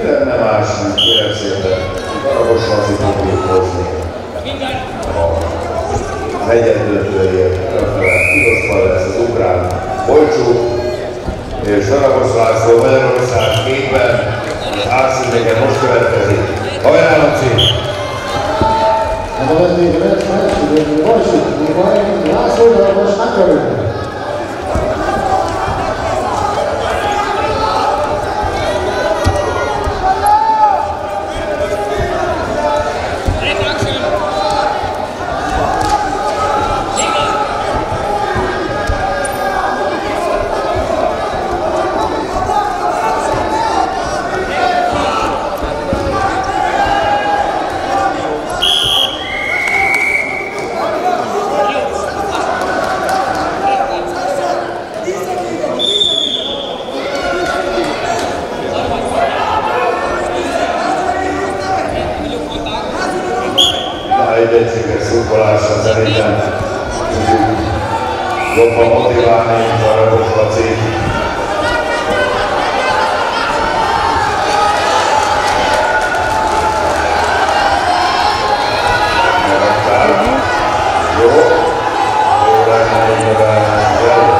tenne más, mint kérem szépen, darabos Laci fogjuk hozni a negyeddöntőért önfele Piroszpal lesz az ukrán Bolcsuk, és Darabos László Magyarország kékben, az átszíneken most következik. Hajrá, Laci! A vendégre lesz meccsidőnő Bolcsuk, Nikolaj László Darabos Hungary. Egy egységes szurkolásra szerintem tudjuk jobban motiválni Darabos Laci. Jó, jó lenne így növelni az előtt.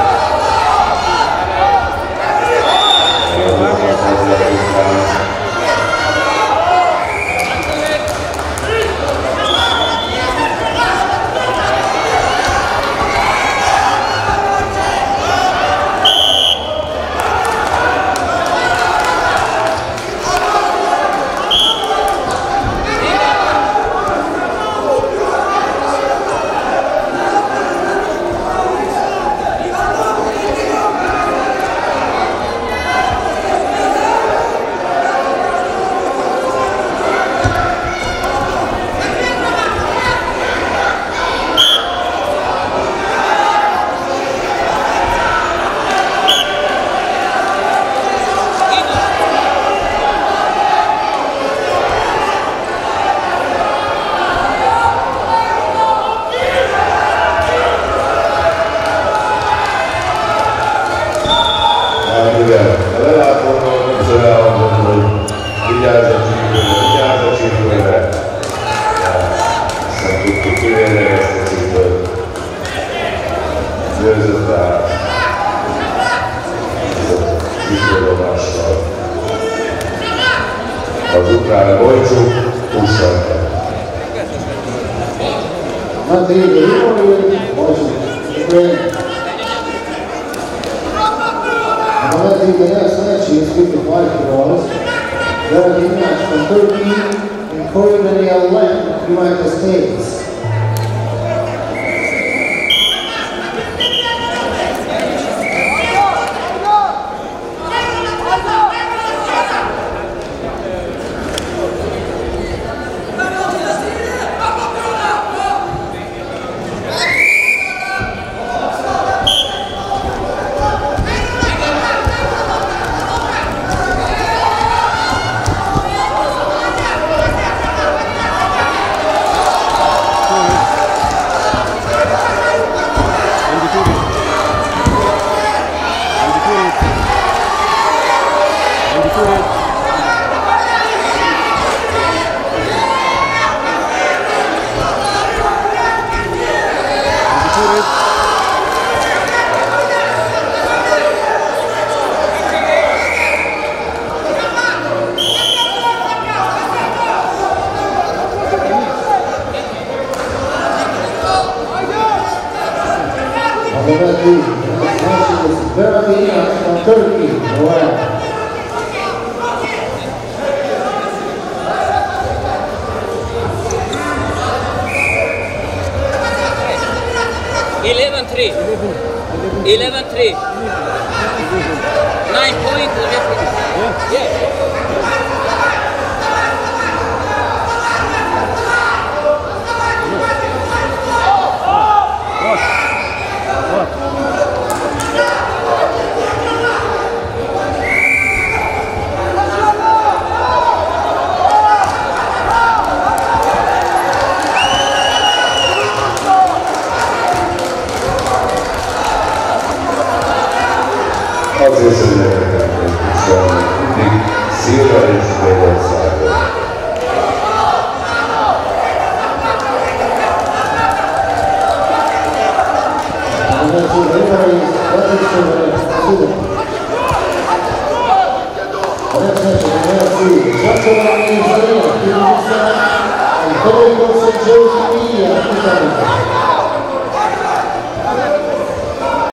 Igen, a lelátóról többször elmondom, hogy vigyázz a csípőre. Aztán tudtuk kivérni ezt a csípőt. Győzött át. Csípődomással. Az ukrán Bolcsuk hússal kell. The next match is 55 kilograms. There is a match from Turkey in Korean land, United States. From Turkey, wow. 11-3. 11-3. 9 point. Yeah. Azért születek, hogy mindig szívvel és Federico St. Joe's Media,